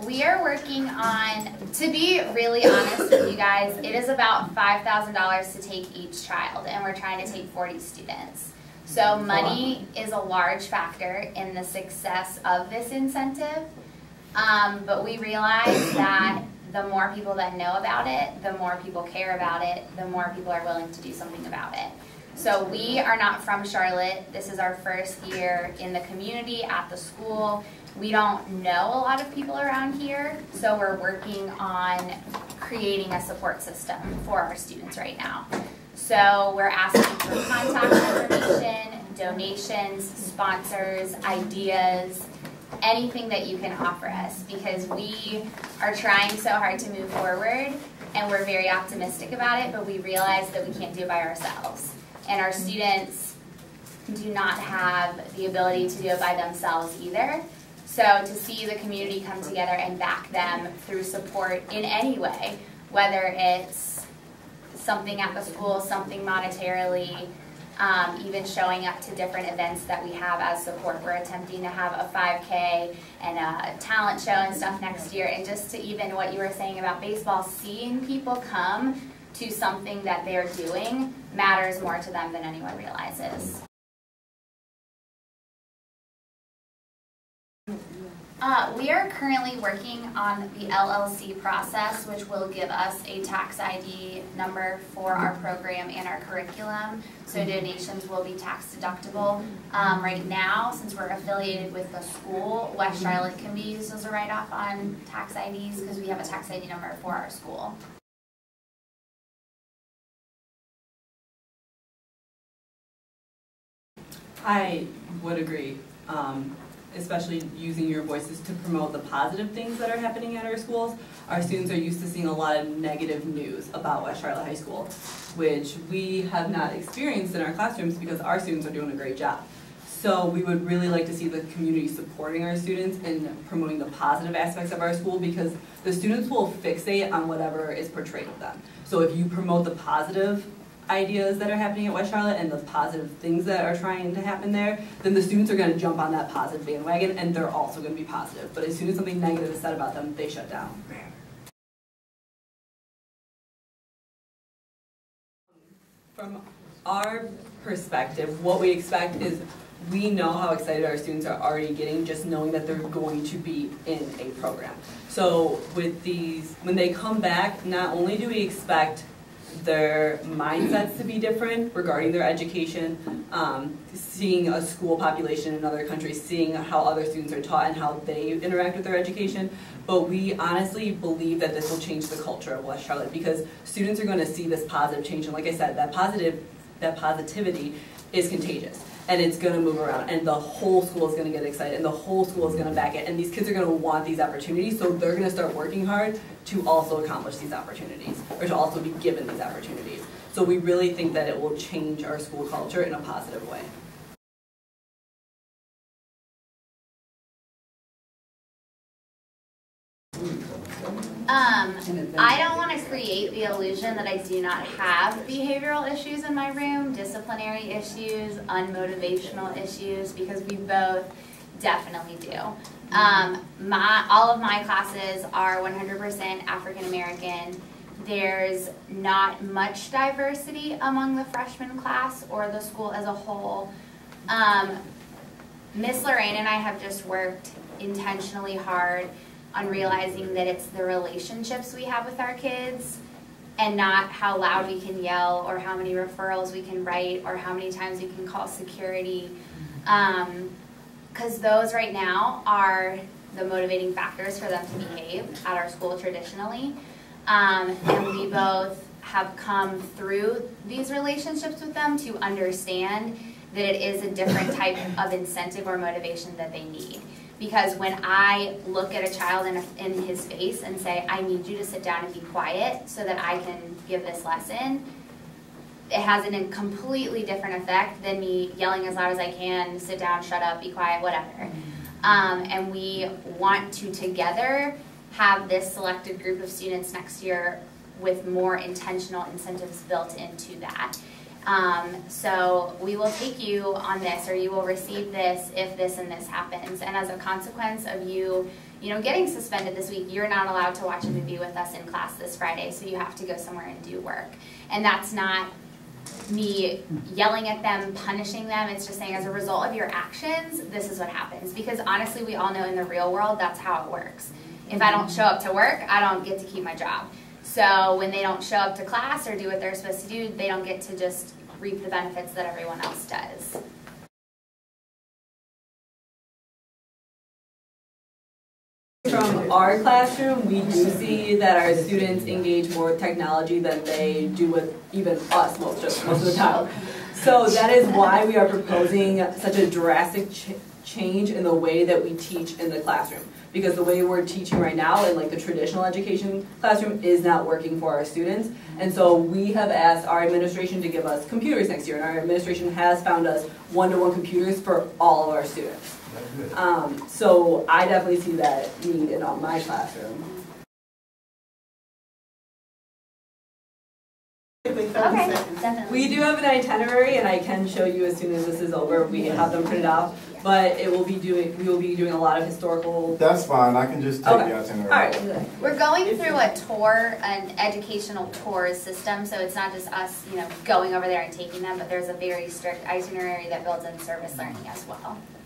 We are working on, to be really honest with you guys, it is about $5,000 to take each child, and we're trying to take 40 students. So money is a large factor in the success of this incentive, but we realize that the more people that know about it, the more people care about it, the more people are willing to do something about it. So we are not from Charlotte. This is our first year in the community, at the school. We don't know a lot of people around here, so we're working on creating a support system for our students right now. So we're asking for contact information, donations, sponsors, ideas, anything that you can offer us, because we are trying so hard to move forward and we're very optimistic about it, but we realize that we can't do it by ourselves. And our students do not have the ability to do it by themselves either. So to see the community come together and back them through support in any way, whether it's something at the school, something monetarily, even showing up to different events that we have as support. We're attempting to have a 5K and a talent show and stuff next year. And just to even what you were saying about baseball, seeing people come to something that they're doing matters more to them than anyone realizes. We are currently working on the LLC process, which will give us a tax ID number for our program and our curriculum, so donations will be tax deductible. Right now, since we're affiliated with the school, West Charlotte can be used as a write-off on tax IDs because we have a tax ID number for our school. I would agree. Especially using your voices to promote the positive things that are happening at our schools. Our students are used to seeing a lot of negative news about West Charlotte High School, which we have not experienced in our classrooms because our students are doing a great job. So we would really like to see the community supporting our students and promoting the positive aspects of our school, because the students will fixate on whatever is portrayed of them. So if you promote the positive ideas that are happening at West Charlotte and the positive things that are trying to happen there, then the students are going to jump on that positive bandwagon and they're also going to be positive. But as soon as something negative is said about them, they shut down. From our perspective, what we expect is we know how excited our students are already getting just knowing that they're going to be in a program. So with these, when they come back, not only do we expect their mindsets to be different regarding their education, seeing a school population in other countries, seeing how other students are taught and how they interact with their education, but we honestly believe that this will change the culture of West Charlotte, because students are going to see this positive change, and like I said, that positivity is contagious. And it's going to move around, and the whole school is going to get excited, and the whole school is going to back it, and these kids are going to want these opportunities, so they're going to start working hard to also accomplish these opportunities, or to also be given these opportunities. So we really think that it will change our school culture in a positive way. I don't want to create the illusion that I do not have behavioral issues in my room, disciplinary issues, unmotivational issues, because we both definitely do. All of my classes are 100% African American. There's not much diversity among the freshman class or the school as a whole. Miss Laurain and I have just worked intentionally hard on realizing that it's the relationships we have with our kids and not how loud we can yell or how many referrals we can write or how many times we can call security. Because those right now are the motivating factors for them to behave at our school traditionally. And we both have come through these relationships with them to understand that it is a different type of incentive or motivation that they need. Because when I look at a child in his face and say, I need you to sit down and be quiet so that I can give this lesson, it has a completely different effect than me yelling as loud as I can, sit down, shut up, be quiet, whatever. And we want to together have this selected group of students next year with more intentional incentives built into that. So we will take you on this, or you will receive this if this and this happens. And as a consequence of you getting suspended this week, you're not allowed to watch a movie with us in class this Friday, so you have to go somewhere and do work. And that's not me yelling at them, punishing them. It's just saying as a result of your actions, this is what happens. Because honestly, we all know in the real world, that's how it works. If I don't show up to work, I don't get to keep my job. So when they don't show up to class or do what they're supposed to do, they don't get to just reap the benefits that everyone else does. From our classroom, we do see that our students engage more with technology than they do with even us most of the time. So that is why we are proposing such a drastic change in the way that we teach in the classroom. Because the way we're teaching right now in like the traditional education classroom is not working for our students. And so we have asked our administration to give us computers next year, and our administration has found us one-to-one computers for all of our students. So I definitely see that need in my classroom. Okay, definitely. We do have an itinerary, and I can show you as soon as this is over. We have them printed out, but we will be doing a lot of historical. That's fine. I can just take the itinerary. All right. We're going through an educational tours system, so it's not just us, going over there and taking them, but there's a very strict itinerary that builds in service learning as well.